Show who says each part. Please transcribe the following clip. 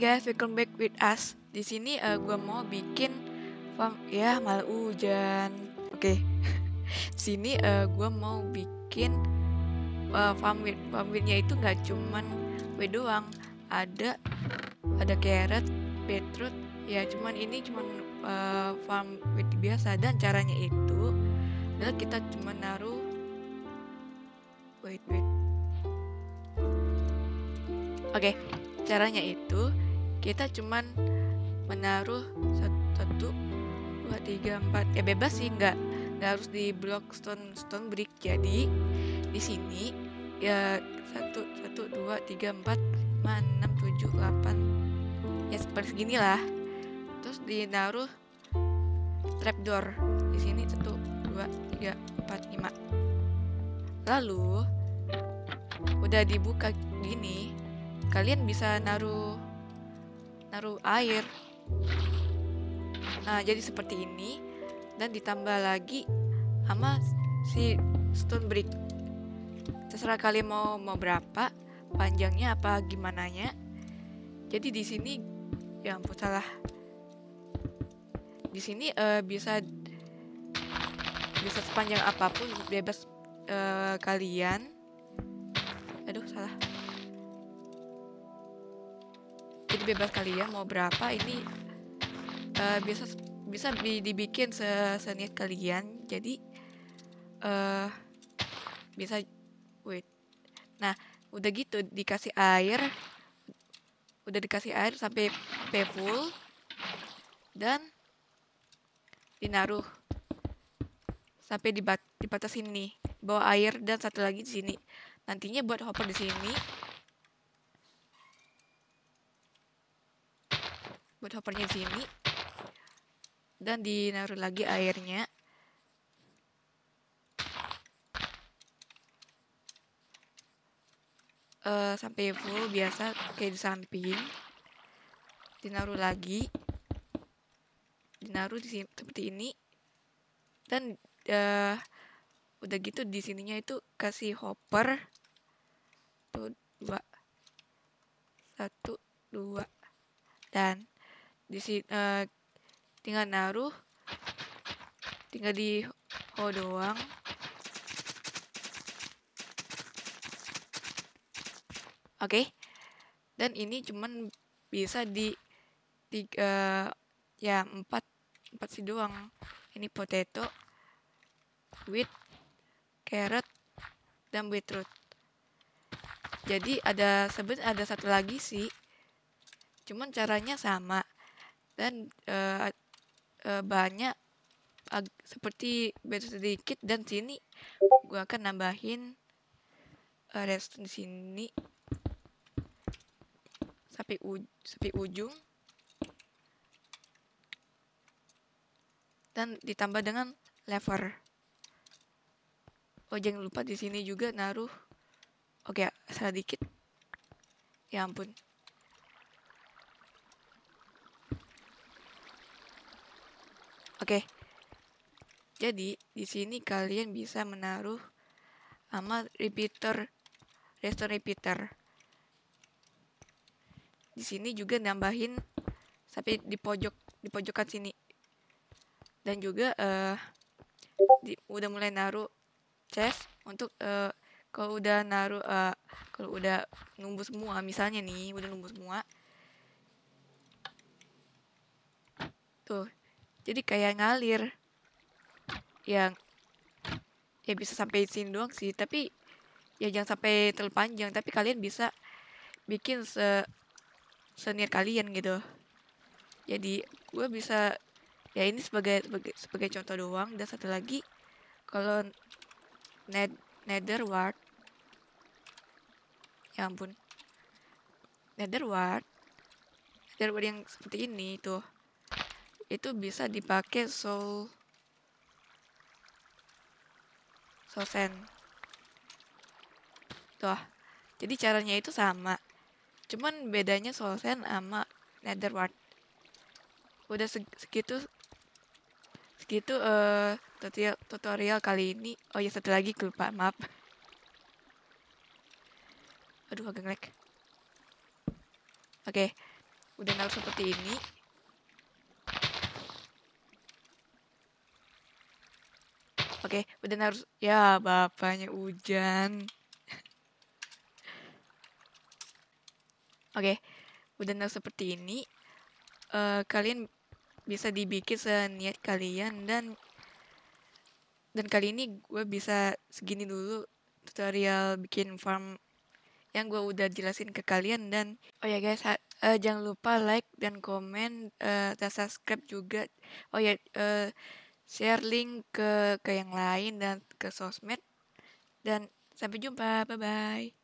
Speaker 1: guys, welcome back with us. Di sini gue mau bikin farm ya malah hujan. Oke. Di sini gue mau bikin farm wheat. Farm wheatnya itu nggak cuman wheat doang. Ada carrot, beetroot. Ya cuman ini cuman farm wheat biasa, dan caranya itu adalah kita cuma naruh wait. Oke, caranya itu kita cuman menaruh 1, 2, 3, 4 ya bebas sih, nggak harus di blok stone brick. Jadi di sini ya 1, 2, 3, 4, 5, 6, 7, 8 ya seperti segini lah. Terus dinaruh trapdoor di sini 1, 2, 3, 4, 5. Lalu udah dibuka gini, kalian bisa naruh air. Nah, jadi seperti ini, dan ditambah lagi sama si stone brick. Terserah kalian mau berapa panjangnya apa gimana nya. Jadi di sini ya ampun salah. Di sini bisa sepanjang apapun, bebas kalian. Aduh salah. Jadi bebas kalian mau berapa, ini bisa dibikin seniat kalian. Jadi bisa wait. Nah, udah gitu dikasih air sampai full, dan dinaruh sampai di batas sini, bawa air, dan satu lagi di sini. Nantinya buat hopper di sini. Buat hoppernya di sini, dan dinaruh lagi airnya. Sampai full biasa kayak di samping. Dinaruh lagi, dinaruh di sini seperti ini, dan udah gitu di sininya itu kasih hopper 1, 2, 2, dan di sini tinggal naruh, tinggal di hold doang. Oke. Dan ini cuman bisa di 4 sih doang. Ini potato, wheat, carrot, dan beetroot. Jadi sebenarnya ada satu lagi sih, cuman caranya sama, dan banyak seperti beda sedikit. Dan sini gue akan nambahin redstone di sini sampai ujung, dan ditambah dengan lever. Oh, jangan lupa di sini juga naruh. Oke, salah dikit. Ya ampun. Oke. Jadi di sini kalian bisa menaruh sama redstone repeater. Di sini juga nambahin sampai di pojokan sini. Dan juga udah mulai naruh chest untuk kalau udah numbuh semua, misalnya nih udah numbuh semua tuh, jadi kayak ngalir yang ya bisa sampai sini doang sih, tapi ya jangan sampai terlalu panjang. Tapi kalian bisa bikin seniat kalian gitu. Jadi gue bisa ya ini sebagai contoh doang. Dan satu lagi, kalau nether wart, ya ampun, nether wart yang seperti ini tuh, itu bisa dipakai soul sand tuh. Jadi caranya itu sama, cuman bedanya soul sand sama nether wart. Udah segitu tutorial kali ini. Oh ya, satu lagi lupa, maaf. Aduh, agak ngelag. Oke, udah naruh seperti ini. Oke, udah naruh. Ya, bapaknya hujan. Oke, udah naruh seperti ini. Kalian bisa dibikin seniat kalian, dan kali ini gue bisa segini dulu tutorial bikin farm yang gue udah jelasin ke kalian. Dan oh ya guys, jangan lupa like dan komen, dan subscribe juga. Oh ya, share link ke yang lain dan ke sosmed. Dan sampai jumpa, bye bye.